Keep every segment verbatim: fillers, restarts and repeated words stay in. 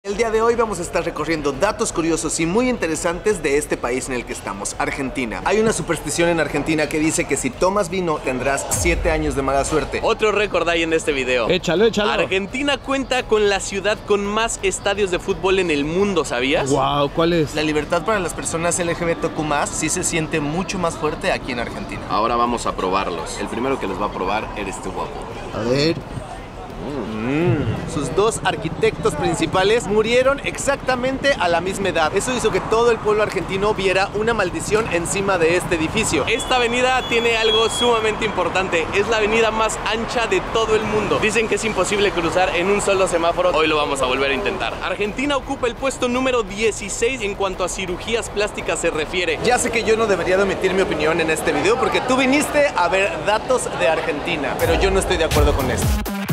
El día de hoy vamos a estar recorriendo datos curiosos y muy interesantes de este país en el que estamos, Argentina. Hay una superstición en Argentina que dice que si tomas vino tendrás siete años de mala suerte. Otro récord hay en este video. Échalo, échalo. Argentina cuenta con la ciudad con más estadios de fútbol en el mundo, ¿sabías? Wow, ¿cuál es? La libertad para las personas L G B T Q más, sí se siente mucho más fuerte aquí en Argentina. Ahora vamos a probarlos. El primero que los va a probar eres tú, guapo. A ver. Mm. Sus dos arquitectos principales murieron exactamente a la misma edad. Eso hizo que todo el pueblo argentino viera una maldición encima de este edificio. Esta avenida tiene algo sumamente importante. Es la avenida más ancha de todo el mundo. Dicen que es imposible cruzar en un solo semáforo. Hoy lo vamos a volver a intentar. Argentina ocupa el puesto número dieciséis en cuanto a cirugías plásticas se refiere. Ya sé que yo no debería de omitir mi opinión en este video porque tú viniste a ver datos de Argentina, pero yo no estoy de acuerdo con esto.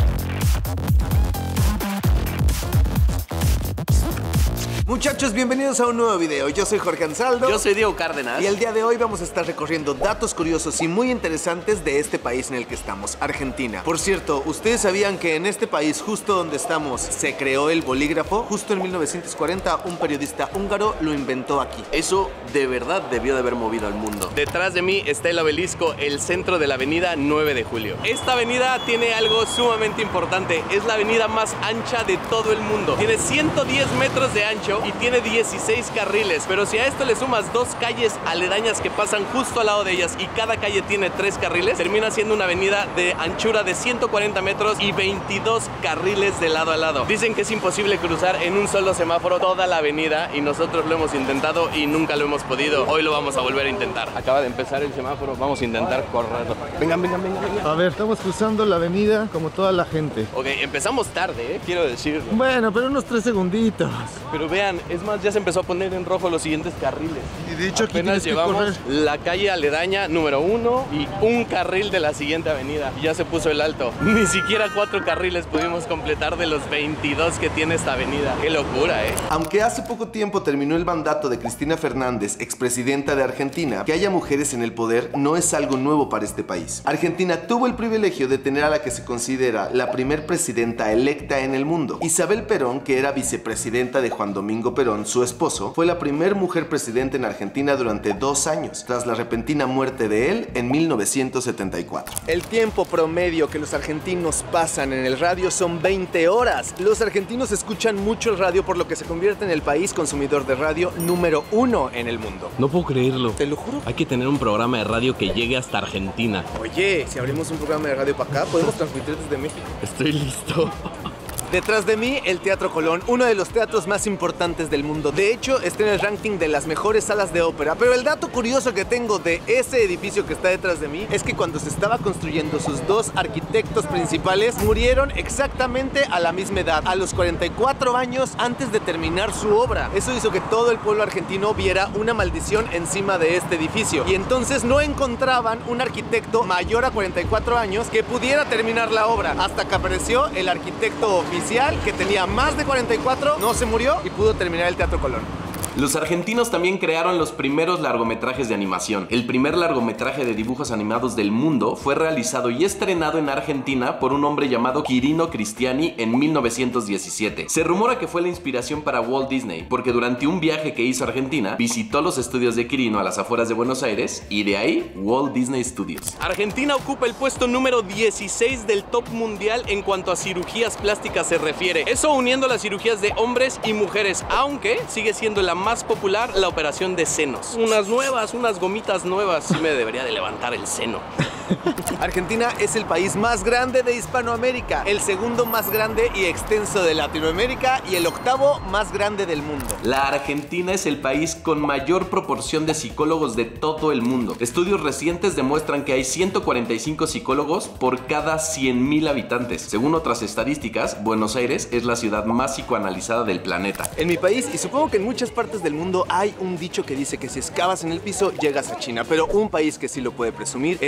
Muchachos, bienvenidos a un nuevo video. Yo soy Jorge Ansaldo. Yo soy Diego Cárdenas. Y el día de hoy vamos a estar recorriendo datos curiosos y muy interesantes de este país en el que estamos, Argentina. Por cierto, ¿ustedes sabían que en este país, justo donde estamos, se creó el bolígrafo? Justo en mil novecientos cuarenta, un periodista húngaro lo inventó aquí. Eso de verdad debió de haber movido al mundo. Detrás de mí está el obelisco, el centro de la avenida nueve de julio. Esta avenida tiene algo sumamente importante. Es la avenida más ancha de todo el mundo. Tiene ciento diez metros de ancho y tiene dieciséis carriles, pero si a esto le sumas dos calles aledañas que pasan justo al lado de ellas y cada calle tiene tres carriles, termina siendo una avenida de anchura de ciento cuarenta metros y veintidós carriles de lado a lado. Dicen que es imposible cruzar en un solo semáforo toda la avenida y nosotros lo hemos intentado y nunca lo hemos podido. Hoy lo vamos a volver a intentar. Acaba de empezar el semáforo, vamos a intentar correr. Vengan, vengan, vengan, vengan. A ver, estamos cruzando la avenida como toda la gente. Ok, empezamos tarde, ¿eh? Quiero decirlo. Bueno, pero unos tres segunditos. Pero vean, es más, ya se empezó a poner en rojo los siguientes carriles. Y de hecho aquí apenas tienes que llevamos correr. la calle aledaña número uno y un carril de la siguiente avenida. Y ya se puso el alto. Ni siquiera cuatro carriles pudimos completar de los veintidós que tiene esta avenida. Qué locura, ¿eh? Aunque hace poco tiempo terminó el mandato de Cristina Fernández, expresidenta de Argentina, que haya mujeres en el poder no es algo nuevo para este país. Argentina tuvo el privilegio de tener a la que se considera la primer presidenta electa en el mundo. Isabel Perón, que era vicepresidenta de Juan Domingo Perón, su esposo, fue la primera mujer presidenta en Argentina durante dos años, tras la repentina muerte de él en mil novecientos setenta y cuatro. El tiempo promedio que los argentinos pasan en el radio son veinte horas. Los argentinos escuchan mucho el radio, por lo que se convierte en el país consumidor de radio número uno en el mundo. No puedo creerlo. Te lo juro. Hay que tener un programa de radio que llegue hasta Argentina. Oye, si abrimos un programa de radio para acá, podemos transmitir desde México. Estoy listo. Detrás de mí, el Teatro Colón, uno de los teatros más importantes del mundo. De hecho, está en el ranking de las mejores salas de ópera. Pero el dato curioso que tengo de ese edificio que está detrás de mí es que cuando se estaba construyendo, sus dos arquitectos principales murieron exactamente a la misma edad, a los cuarenta y cuatro años antes de terminar su obra. Eso hizo que todo el pueblo argentino viera una maldición encima de este edificio. Y entonces no encontraban un arquitecto mayor a cuarenta y cuatro años que pudiera terminar la obra. Hasta que apareció el arquitecto oficial que tenía más de cuarenta y cuatro, no se murió y pudo terminar el Teatro Colón. Los argentinos también crearon los primeros largometrajes de animación. El primer largometraje de dibujos animados del mundo fue realizado y estrenado en Argentina por un hombre llamado Quirino Cristiani en mil novecientos diecisiete. Se rumora que fue la inspiración para Walt Disney, porque durante un viaje que hizo a Argentina, visitó los estudios de Quirino a las afueras de Buenos Aires y de ahí Walt Disney Studios. Argentina ocupa el puesto número dieciséis del top mundial en cuanto a cirugías plásticas se refiere. Eso uniendo las cirugías de hombres y mujeres, aunque sigue siendo la más popular la operación de senos. Unas nuevas, unas gomitas nuevas. Sí me debería de levantar el seno. Argentina es el país más grande de Hispanoamérica, el segundo más grande y extenso de Latinoamérica y el octavo más grande del mundo. La Argentina es el país con mayor proporción de psicólogos de todo el mundo. Estudios recientes demuestran que hay ciento cuarenta y cinco psicólogos por cada cien mil habitantes. Según otras estadísticas, Buenos Aires es la ciudad más psicoanalizada del planeta. En mi país, y supongo que en muchas partes del mundo, hay un dicho que dice que si excavas en el piso, llegas a China, pero un país que sí lo puede presumir es Argentina.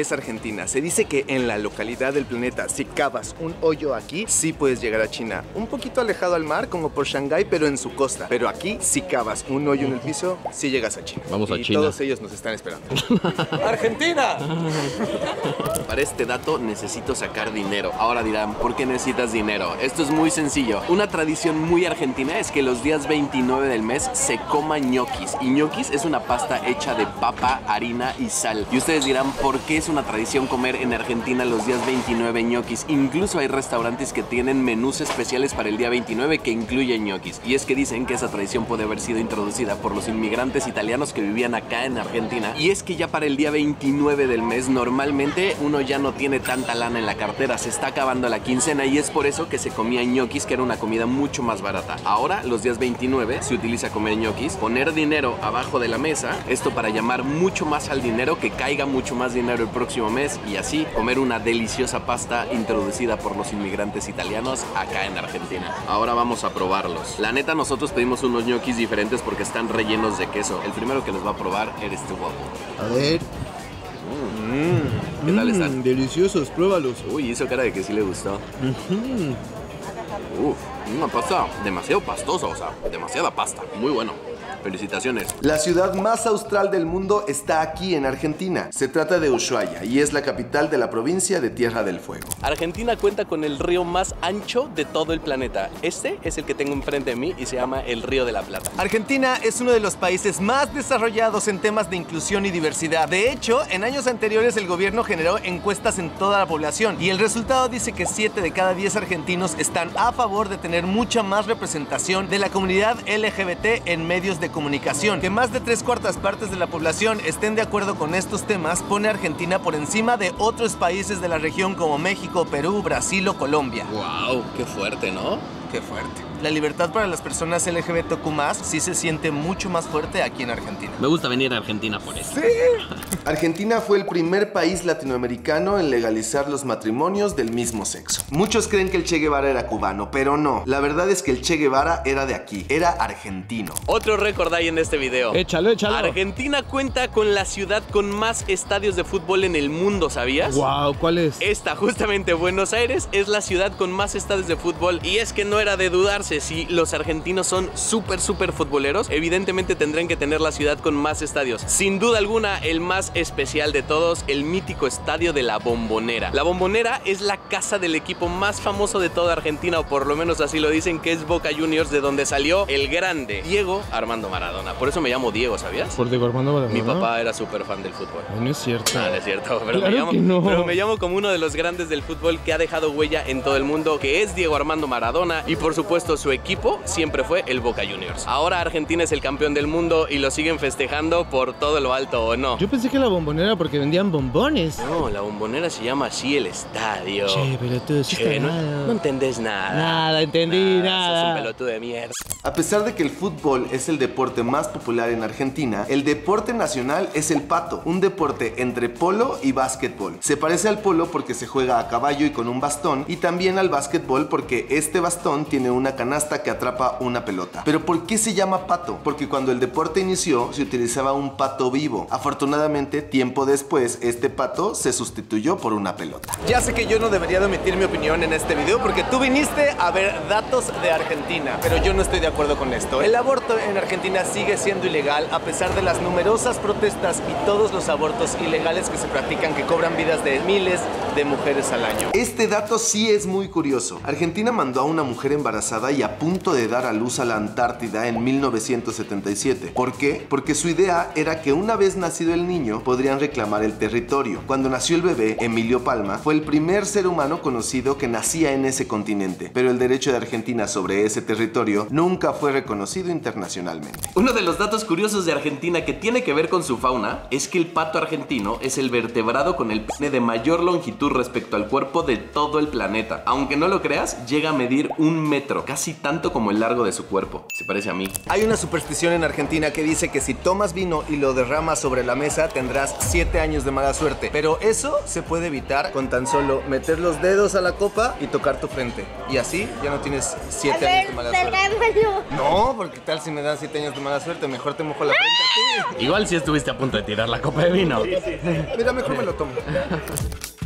Argentina. Se dice que en la localidad del planeta, si cavas un hoyo aquí, sí puedes llegar a China. Un poquito alejado al mar, como por Shanghái, pero en su costa. Pero aquí, si cavas un hoyo en el piso, sí llegas a China. Vamos a y China. todos ellos nos están esperando. ¡Argentina! Para este dato necesito sacar dinero. Ahora dirán, ¿por qué necesitas dinero? Esto es muy sencillo. Una tradición muy argentina es que los días veintinueve del mes se coma ñoquis. Y ñoquis es una pasta hecha de papa, harina y sal. Y ustedes dirán, ¿por qué es una tradición comer en Argentina los días veintinueve ñoquis? Incluso hay restaurantes que tienen menús especiales para el día veintinueve que incluyen ñoquis. Y es que dicen que esa tradición puede haber sido introducida por los inmigrantes italianos que vivían acá en Argentina. Y es que ya para el día veintinueve del mes normalmente uno ya no tiene tanta lana en la cartera, se está acabando la quincena y es por eso que se comía ñoquis, que era una comida mucho más barata. Ahora los días veintinueve se utiliza comer ñoquis, poner dinero abajo de la mesa, esto para llamar mucho más al dinero, que caiga mucho más dinero el próximo mes y así comer una deliciosa pasta introducida por los inmigrantes italianos acá en Argentina. Ahora vamos a probarlos. La neta, nosotros pedimos unos ñoquis diferentes porque están rellenos de queso. El primero que los va a probar eres tú, guapo. A ver. Mm. ¿Qué tal están? Mm, deliciosos, pruébalos. Uy, hizo cara de que sí le gustó. Mm. Uf, una pasta demasiado pastosa, o sea, demasiada pasta. Muy bueno. Felicitaciones. La ciudad más austral del mundo está aquí en Argentina. Se trata de Ushuaia y es la capital de la provincia de Tierra del Fuego. Argentina cuenta con el río más ancho de todo el planeta. Este es el que tengo enfrente de mí y se llama el Río de la Plata. Argentina es uno de los países más desarrollados en temas de inclusión y diversidad. De hecho, en años anteriores el gobierno generó encuestas en toda la población y el resultado dice que siete de cada diez argentinos están a favor de tener mucha más representación de la comunidad L G B T en medios de comunicación. Que más de tres cuartas partes de la población estén de acuerdo con estos temas pone a Argentina por encima de otros países de la región como México, Perú, Brasil o Colombia. ¡Wow! ¡Qué fuerte!, ¿no? ¡Qué fuerte! La libertad para las personas L G B T Q más, sí se siente mucho más fuerte aquí en Argentina. Me gusta venir a Argentina por eso. ¡Sí! Argentina fue el primer país latinoamericano en legalizar los matrimonios del mismo sexo. Muchos creen que el Che Guevara era cubano, pero no. La verdad es que el Che Guevara era de aquí, era argentino. Otro récord hay en este video. Échalo, échalo. Argentina cuenta con la ciudad con más estadios de fútbol en el mundo, ¿sabías? Wow, ¿cuál es? Esta, justamente, Buenos Aires es la ciudad con más estadios de fútbol y es que no era de dudarse. Si los argentinos son súper, súper futboleros, evidentemente tendrán que tener la ciudad con más estadios. Sin duda alguna, el más especial de todos, el mítico estadio de la Bombonera. La Bombonera es la casa del equipo más famoso de toda Argentina, o por lo menos así lo dicen, que es Boca Juniors, de donde salió el grande Diego Armando Maradona. Por eso me llamo Diego, ¿sabías? Por Diego Armando Maradona. Mi papá era súper fan del fútbol. No, no es cierto. No, no es cierto, pero, Claro me llamo, que no. pero me llamo como uno de los grandes del fútbol que ha dejado huella en todo el mundo, que es Diego Armando Maradona, y por supuesto su equipo siempre fue el Boca Juniors. Ahora Argentina es el campeón del mundo y lo siguen festejando por todo lo alto, ¿o no? Yo pensé que la Bombonera porque vendían bombones. No, la Bombonera se llama así el estadio. Che, pelotudo, sí Che, está no, nada. no entendés nada. Nada, entendí, nada. Sos un pelotudo de mierda. A pesar de que el fútbol es el deporte más popular en Argentina, el deporte nacional es el pato, un deporte entre polo y básquetbol. Se parece al polo porque se juega a caballo y con un bastón, y también al básquetbol porque este bastón tiene una canasta que atrapa una pelota. Pero ¿por qué se llama pato? Porque cuando el deporte inició se utilizaba un pato vivo. Afortunadamente, tiempo después, este pato se sustituyó por una pelota. Ya sé que yo no debería de omitir mi opinión en este video porque tú viniste a ver datos de Argentina, pero yo no estoy de acuerdo con esto. El aborto en Argentina sigue siendo ilegal a pesar de las numerosas protestas y todos los abortos ilegales que se practican que cobran vidas de miles de mujeres al año. Este dato sí es muy curioso. Argentina mandó a una mujer embarazada y a punto de dar a luz a la Antártida en mil novecientos setenta y siete. ¿Por qué? Porque su idea era que una vez nacido el niño podrían reclamar el territorio. Cuando nació el bebé, Emilio Palma fue el primer ser humano conocido que nacía en ese continente, pero el derecho de Argentina sobre ese territorio nunca fue reconocido internacionalmente. Uno de los datos curiosos de Argentina que tiene que ver con su fauna es que el pato argentino es el vertebrado con el pene de mayor longitud respecto al cuerpo de todo el planeta. Aunque no lo creas, llega a medir un metro, casi casi tanto como el largo de su cuerpo. Se parece a mí. Hay una superstición en Argentina que dice que si tomas vino y lo derramas sobre la mesa tendrás siete años de mala suerte. Pero eso se puede evitar con tan solo meter los dedos a la copa y tocar tu frente. Y así ya no tienes siete A años ver, de mala suerte. derrámalo. No, porque tal si me dan siete años de mala suerte, mejor te mojo la frente a ti. Igual si estuviste a punto de tirar la copa de vino. Mira, mejor me lo tomo.